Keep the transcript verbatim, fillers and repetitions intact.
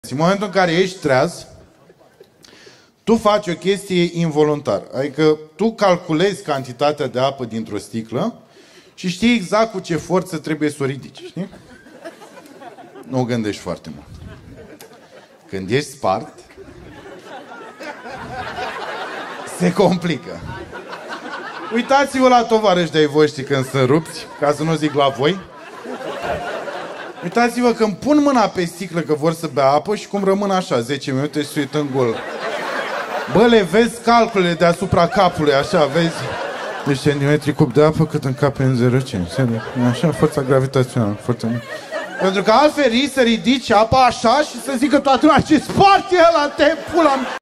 În momentul în care ești treaz, tu faci o chestie involuntar. Adică tu calculezi cantitatea de apă dintr-o sticlă și știi exact cu ce forță trebuie să o ridici, știi? Nu o gândești foarte mult. Când ești spart, se complică. Uitați-vă la tovarăși de-ai voștri când sunt rupți, ca să nu zic la voi. Uitați-vă când pun mâna pe sticlă că vor să bea apă și cum rămân așa zece minute și se uită în gol. Bă, le vezi calculele deasupra capului, așa, vezi? Deci centimetri cub de apă cât încape în zero virgulă cinci. Așa, forța gravitațională. Forța... Pentru că altfel risc să ridici apa așa și să zică toată lumea ce sport e ăla, te pula...